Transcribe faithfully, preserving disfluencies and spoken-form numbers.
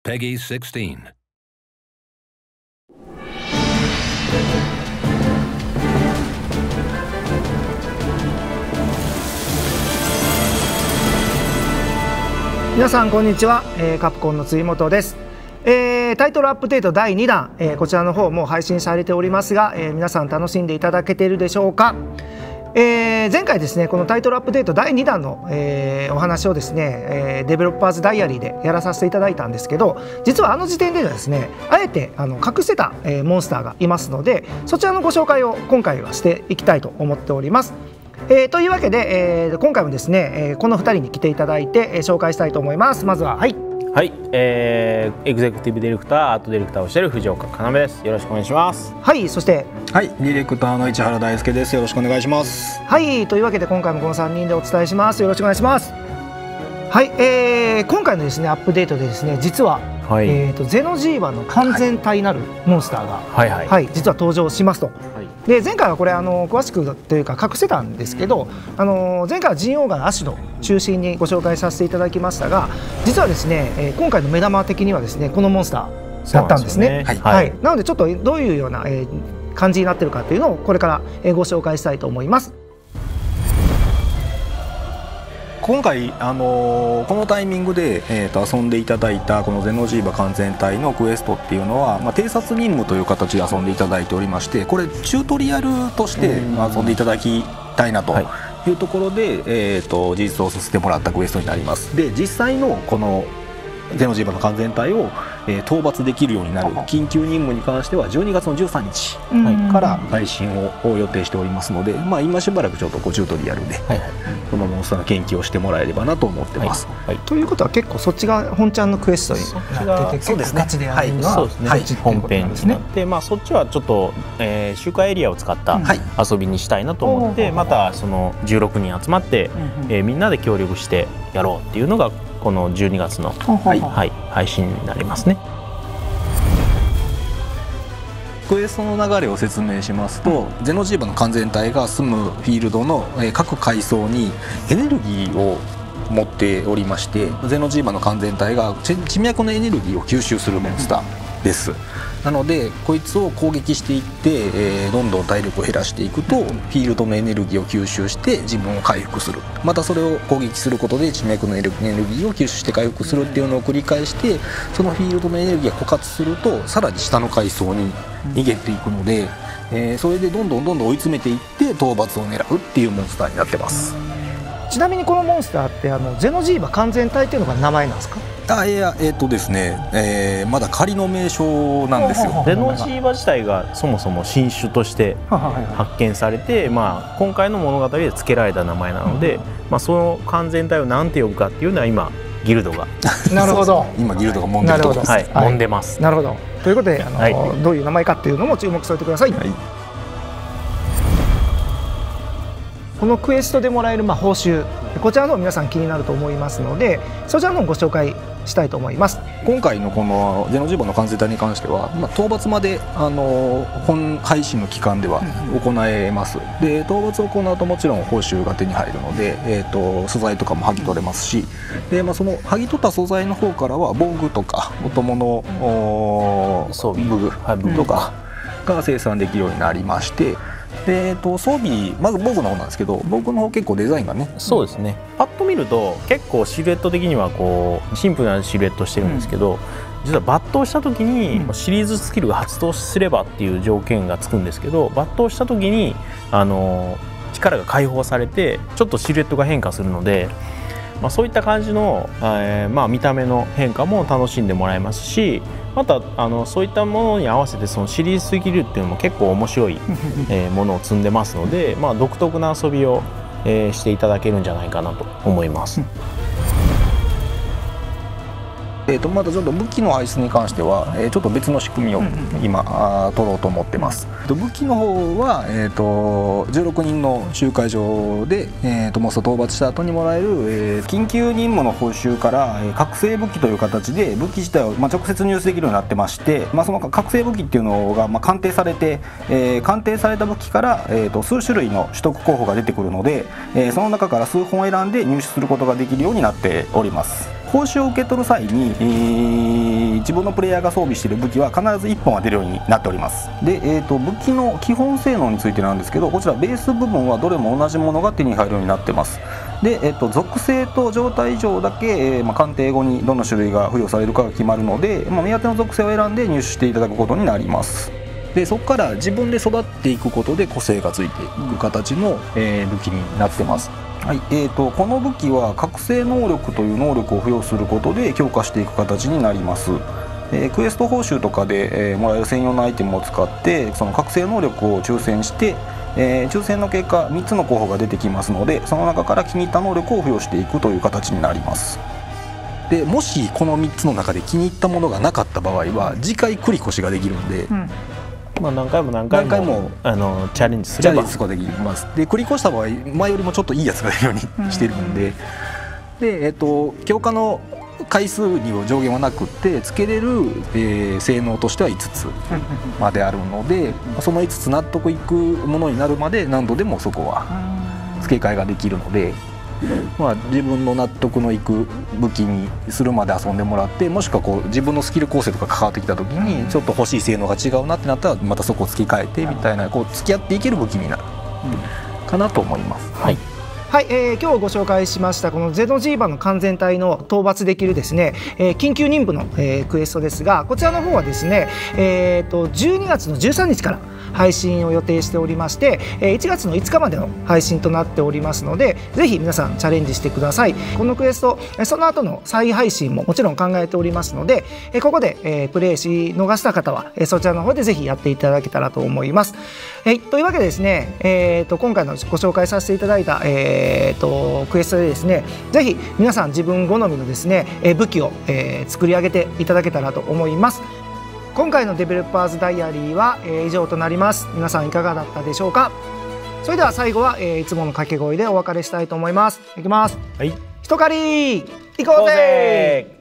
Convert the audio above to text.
Peggy sixteen. 皆さんこんにちは、えー、カプコンの辻本です。えー、タイトルアップデートだいにだん、えー、こちらの方も配信されておりますが、えー、皆さん楽しんでいただけているでしょうか。えー、前回ですね、このタイトルアップデートだいにだんの、えー、お話をですね、えー、デベロッパーズダイアリーでやらさせていただいたんですけど、実はあの時点ではですね、あえてあの隠してた、えー、モンスターがいますので、そちらのご紹介を今回はしていきたいと思っております。えー、というわけで、えー、今回もですね、えー、このふたりに来ていただいて、えー、紹介したいと思います。まずははいはい、えー、エグゼクティブディレクターアートディレクターをしている藤岡要です。よろしくお願いします。 はい、そしてはい、ディレクターの市原大輔です。よろしくお願いします。 はい、というわけで今回もこのさんにんでお伝えします。よろしくお願いします。はい、えー、今回のですねアップデートでですね、実は、はい、えーとゼノジーバの完全体なるモンスターが、はいはいはい、実は登場しますと。で前回はこれあの詳しくというか隠してたんですけど、あの前回はジンオーガのアシド中心にご紹介させていただきましたが、実はですね、えー、今回の目玉的にはですねこのモンスターだったんですね。はいはい、なのでちょっとどういうような、えー、感じになっているかというのをこれから、えー、ご紹介したいと思います。 今回、あのー、このタイミングで、えー、と遊んでいただいたこのゼノジーバ完全体のクエストっていうのは、まあ、偵察任務という形で遊んでいただいておりまして、これチュートリアルとして遊んでいただきたいなというところで、はい、えー、と実装させてもらったクエストになります。で実際のこのゼノジーバの完全体を、えー、討伐できるようになる緊急任務に関してはじゅうにがつのじゅうさんにちから配信を予定しておりますので、まあ、今しばらくちょっとこうチュートリアルで、はいはい、このモンスターの研究をしてもらえればなと思ってます。 はいはい、ということは結構そっちが本ちゃんのクエストになってて、そうですね、ガチでやるのは本編になって、まあ、そっちはちょっと、えー、周回エリアを使った遊びにしたいなと思って、はい、またそのじゅうろくにん集まって、うんうん、えー、みんなで協力してやろうっていうのがこのじゅうにがつの、はいはい、配信になりますね。 クエストの流れを説明しますと、うん、ゼノジーバの完全体が住むフィールドの各階層にエネルギーを持っておりまして、ゼノジーバの完全体が地脈のエネルギーを吸収するモンスターです。なのでこいつを攻撃していって、えー、どんどん体力を減らしていくとフィールドのエネルギーを吸収して自分を回復する、またそれを攻撃することで地脈のエネルギーを吸収して回復するっていうのを繰り返して、そのフィールドのエネルギーが枯渇するとさらに下の階層に逃げていくので、えー、それでどんどんどんどん追い詰めていって討伐を狙うっていうモンスターになってます。 ちなみにこのモンスターってあのゼノジーバ完全体っていうのが名前なんですか？ あ、いや、えーとですね、えー、まだ仮の名称なんですよ。 ゼノジーバ自体がそもそも新種として発見されて、まあ、今回の物語で付けられた名前なので、うん、まあ、その完全体を何て呼ぶかっていうのは今ギルドがなるほど今ギルドが揉んでるところです。 はい、揉んでます。 なるほど。ということであの、はい、どういう名前かっていうのも注目しておいてください。はい、このクエストでもらえるまあ報酬、こちらの皆さん気になると思いますので、そちらのご紹介したいと思います。 今回のこのゼノジーバの完全体に関しては、まあ、討伐まであの本配信の期間では行えます。で討伐を行うともちろん報酬が手に入るので、えー、と素材とかも剥ぎ取れますし、で、まあ、その剥ぎ取った素材の方からは防具とかお供の武具とかが生産できるようになりまして、でえー、と装備、まず防具の方なんですけど、防具の方結構デザインがね、 そうですね、パッと見ると結構シルエット的にはこうシンプルなシルエットしてるんですけど、うん、実は抜刀した時にシリーズスキルが発動すればっていう条件がつくんですけど、抜刀した時にあの力が解放されてちょっとシルエットが変化するので、まあ、そういった感じの、えーまあ、見た目の変化も楽しんでもらえますし、またあのそういったものに合わせてそのシリーズスキルっていうのも結構面白い、えー、ものを積んでますので、まあ、独特な遊びを、えー、していただけるんじゃないかなと思います。 えー、とまたちょっと武器の配出に関しては、えー、ちょっと別の仕組みを今、あ取ろうと思ってます。武器の方は、えー、とじゅうろくにんの集会場で、えー、とモンスター討伐した後にもらえる、えー、緊急任務の報酬から、えー、覚醒武器という形で武器自体を、まあ、直接入手できるようになってまして、まあ、その覚醒武器っていうのが、まあ、鑑定されて、えー、鑑定された武器から、えー、と数種類の取得候補が出てくるので、えー、その中から数本選んで入手することができるようになっております。 報酬を受け取る際に、えー、自分のプレイヤーが装備している武器は必ずいっぽんは出るようになっております。で、えーと、武器の基本性能についてなんですけど、こちらベース部分はどれも同じものが手に入るようになってます。で、えーと、属性と状態異常だけ、えーまあ、鑑定後にどの種類が付与されるかが決まるので、まあ、目当ての属性を選んで入手していただくことになります。でそこから自分で育っていくことで個性がついていく形の、えー、武器になってます。はい、えーと、この武器は覚醒能力という能力を付与することで強化していく形になります。えー、クエスト報酬とかで、えー、もらえる専用のアイテムを使ってその覚醒能力を抽選して、えー、抽選の結果みっつの候補が出てきますので、その中から気に入った能力を付与していくという形になります。でもしこのみっつの中で気に入ったものがなかった場合は次回繰り越しができるんで、うん、 まあ、何回も何回も何回もあのチャレンジすればチャレンジすることができます。で繰り越した場合前よりもちょっといいやつが出るようにしてるんで、うん、で、えーと、強化の回数には上限はなくってつけれる、えー、性能としてはいつつまであるので、そのいつつ納得いくものになるまで何度でもそこは付け替えができるので、まあ、自分の納得のいく武器にするまで遊んでもらって、もしくはこう自分のスキル構成とか関わってきた時にちょっと欲しい性能が違うなってなったらまたそこを付け替えてみたいな、こう付き合っていける武器になるかなと思います。 はいはい、えー、今日ご紹介しましたこのゼノジーバの完全体の討伐できるですね、えー、緊急任務の、えー、クエストですが、こちらの方はですね、えー、とじゅうにがつのじゅうさんにちから配信を予定しておりまして、いちがつのいつかまでの配信となっておりますので、ぜひ皆さんチャレンジしてください。このクエストその後の再配信ももちろん考えておりますので、ここでプレイし逃した方はそちらの方でぜひやっていただけたらと思います。えというわけでですね、えー、と今回のご紹介させていただいた、えー、とクエストでですね、ぜひ皆さん自分好みのですね武器を、えー、作り上げていただけたらと思います。今回のデベロッパーズダイアリーは、えー、以上となります。皆さんいかがだったでしょうか。それでは最後は、えー、いつもの掛け声でお別れしたいと思います。いきます。 はい。 ひとかり行こうぜ。